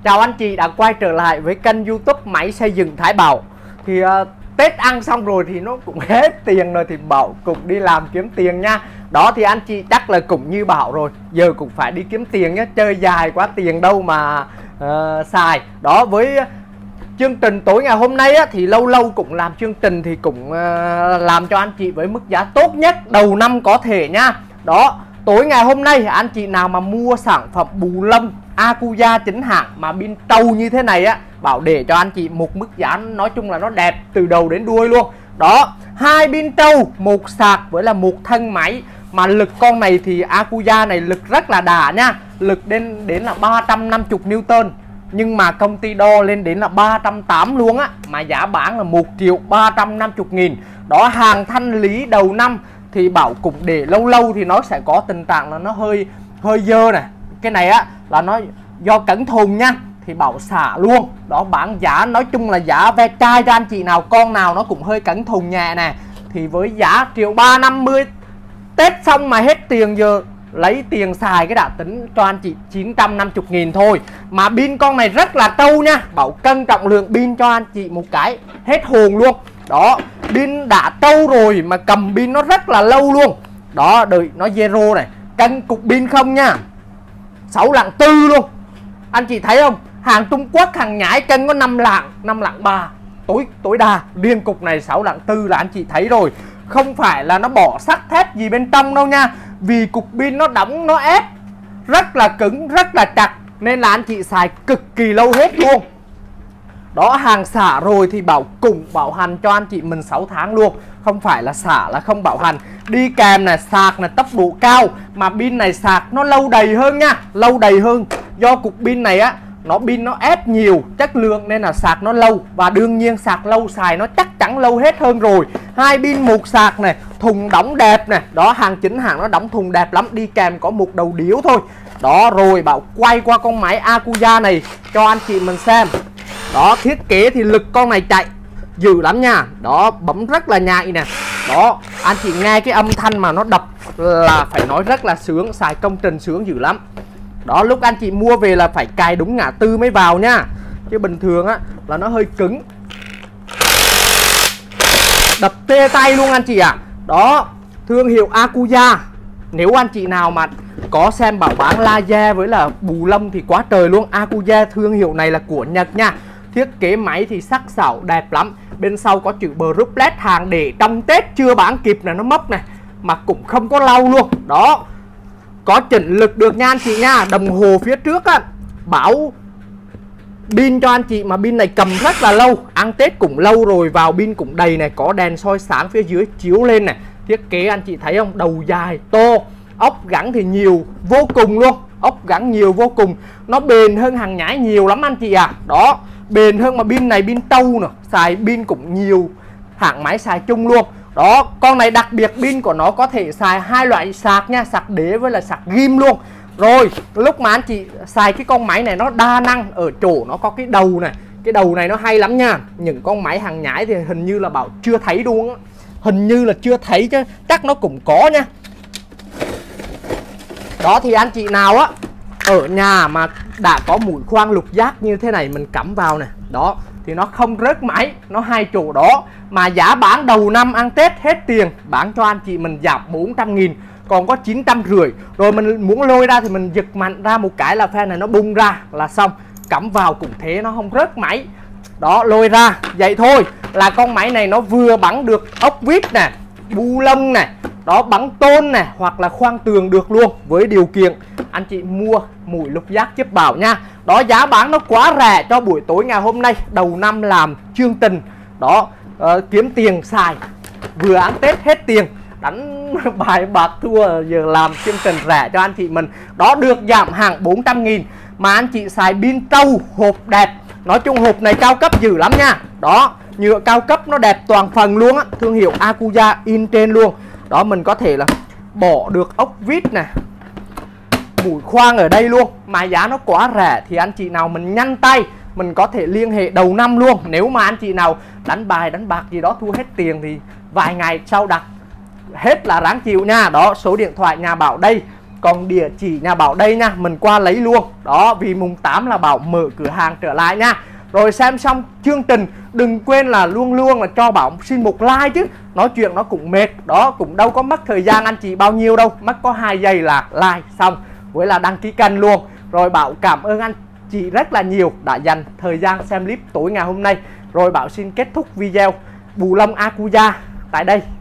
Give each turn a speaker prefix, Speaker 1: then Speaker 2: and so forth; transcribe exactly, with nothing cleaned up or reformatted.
Speaker 1: Chào anh chị đã quay trở lại với kênh YouTube Máy Xây Dựng Thái Bảo. Thì uh, Tết ăn xong rồi thì nó cũng hết tiền rồi thì Bảo cũng đi làm kiếm tiền nha. Đó thì anh chị chắc là cũng như Bảo rồi, giờ cũng phải đi kiếm tiền nhé, chơi dài quá tiền đâu mà uh, xài. Đó, với chương trình tối ngày hôm nay á, thì lâu lâu cũng làm chương trình thì cũng uh, làm cho anh chị với mức giá tốt nhất đầu năm có thể nha. Đó, tối ngày hôm nay anh chị nào mà mua sản phẩm bù lông Akuya chính hãng mà pin trâu như thế này á, Bảo để cho anh chị một mức giá nói chung là nó đẹp từ đầu đến đuôi luôn. Đó, hai pin trâu, một sạc với là một thân máy. Mà lực con này thì Akuya này lực rất là đã nha, lực đến đến là ba trăm năm mươi Newton, nhưng mà công ty đo lên đến là ba trăm tám mươi luôn á, mà giá bán là một triệu ba trăm năm mươi nghìn. Đó, hàng thanh lý đầu năm thì Bảo cũng để lâu lâu thì nó sẽ có tình trạng là nó hơi hơi dơ này. Cái này á là nó do cẩn thùng nha, thì Bảo xả luôn. Đó, bán giá nói chung là giá ve chai cho anh chị nào con nào nó cũng hơi cẩn thùng nhẹ nè, thì với giá triệu ba năm mươi, Tết xong mà hết tiền, giờ lấy tiền xài cái đã tính cho anh chị chín trăm năm mươi nghìn thôi. Mà pin con này rất là trâu nha, Bảo cân trọng lượng pin cho anh chị một cái hết hồn luôn. Đó, pin đã trâu rồi mà cầm pin nó rất là lâu luôn. Đó, đợi nó zero này, cân cục pin không nha, sáu lạng tư luôn. Anh chị thấy không, hàng Trung Quốc hàng nhái cân có năm lạng, năm lạng ba tối tối đa, riêng cục này sáu lạng tư là anh chị thấy rồi. Không phải là nó bỏ sắt thép gì bên trong đâu nha, vì cục pin nó đóng nó ép rất là cứng, rất là chặt, nên là anh chị xài cực kỳ lâu hết luôn. Đó, hàng xả rồi thì Bảo cùng bảo hành cho anh chị mình sáu tháng luôn, không phải là xả là không bảo hành. Đi kèm là sạc là tốc độ cao, mà pin này sạc nó lâu đầy hơn nha, lâu đầy hơn. Do cục pin này á, nó pin nó ép nhiều chất lượng nên là sạc nó lâu, và đương nhiên sạc lâu xài nó chắc chắn lâu hết hơn rồi. Hai pin một sạc này, thùng đóng đẹp này. Đó, hàng chính hãng nó đóng thùng đẹp lắm, đi kèm có một đầu điếu thôi. Đó, rồi Bảo quay qua con máy Akuya này cho anh chị mình xem. Đó, thiết kế thì lực con này chạy dữ lắm nha. Đó, bấm rất là nhạy nè. Đó, anh chị nghe cái âm thanh mà nó đập là phải nói rất là sướng, xài công trình sướng dữ lắm. Đó, lúc anh chị mua về là phải cài đúng ngã tư mới vào nha, chứ bình thường á là nó hơi cứng, đập tê tay luôn anh chị ạ. À. Đó, thương hiệu Akuya. Nếu anh chị nào mà có xem Bảo bán laser với là bù lông thì quá trời luôn. Akuya thương hiệu này là của Nhật nha. Thiết kế máy thì sắc sảo đẹp lắm. Bên sau có chữ Bruplet, hàng để trong Tết chưa bán kịp này, nó mốc này mà cũng không có lau luôn. Đó, có chỉnh lực được nha anh chị nha. Đồng hồ phía trước á, Bảo pin cho anh chị mà pin này cầm rất là lâu, ăn Tết cũng lâu rồi, vào pin cũng đầy này, có đèn soi sáng phía dưới chiếu lên này. Thiết kế anh chị thấy không, đầu dài to, ốc gắn thì nhiều vô cùng luôn, ốc gắn nhiều vô cùng, nó bền hơn hàng nhái nhiều lắm anh chị à. Đó, bền hơn, mà pin này pin trâu nè, xài pin cũng nhiều hãng máy xài chung luôn. Đó, con này đặc biệt pin của nó có thể xài hai loại sạc nha, sạc đế với là sạc ghim luôn. Rồi, lúc mà anh chị xài cái con máy này nó đa năng ở chỗ nó có cái đầu này. Cái đầu này nó hay lắm nha. Những con máy hàng nhái thì hình như là Bảo chưa thấy luôn á. Hình như là chưa thấy chứ chắc nó cũng có nha. Đó, thì anh chị nào á ở nhà mà đã có mũi khoan lục giác như thế này mình cắm vào này, đó thì nó không rớt máy, nó hai chỗ đó. Mà giá bán đầu năm ăn Tết hết tiền, bán cho anh chị mình giảm bốn trăm nghìn, còn có chín trăm rưỡi. Rồi mình muốn lôi ra thì mình giật mạnh ra một cái là phe này nó bung ra là xong, cắm vào cũng thế, nó không rớt máy. Đó, lôi ra vậy thôi là con máy này nó vừa bắn được ốc vít nè, bu lông này, đó, bắn tôn này, hoặc là khoan tường được luôn, với điều kiện anh chị mua mũi lục giác giúp Bảo nha. Đó, giá bán nó quá rẻ cho buổi tối ngày hôm nay đầu năm làm chương trình. Đó, uh, kiếm tiền xài, vừa ăn Tết hết tiền, đánh bài bạc thua, giờ làm chương trình rẻ cho anh chị mình. Đó, được giảm hàng bốn trăm nghìn, mà anh chị xài pin trâu, hộp đẹp. Nói chung hộp này cao cấp dữ lắm nha. Đó, nhựa cao cấp nó đẹp toàn phần luôn á, thương hiệu Akuya in trên luôn. Đó, mình có thể là bỏ được ốc vít nè, mũi khoan ở đây luôn. Mà giá nó quá rẻ thì anh chị nào mình nhanh tay mình có thể liên hệ đầu năm luôn. Nếu mà anh chị nào đánh bài đánh bạc gì đó thua hết tiền thì vài ngày sau đặt hết là ráng chịu nha. Đó, số điện thoại nhà Bảo đây, Còn địa chỉ nhà Bảo đây nha, mình qua lấy luôn. Đó, vì mùng tám là Bảo mở cửa hàng trở lại nha. Rồi xem xong chương trình đừng quên là luôn luôn là cho Bảo xin một like chứ. Nói chuyện nó cũng mệt. Đó, cũng đâu có mất thời gian anh chị bao nhiêu đâu. Mất có hai giây là like xong. Với là đăng ký kênh luôn. Rồi Bảo cảm ơn anh chị rất là nhiều đã dành thời gian xem clip tối ngày hôm nay. Rồi Bảo xin kết thúc video Bù Lông Akuya tại đây.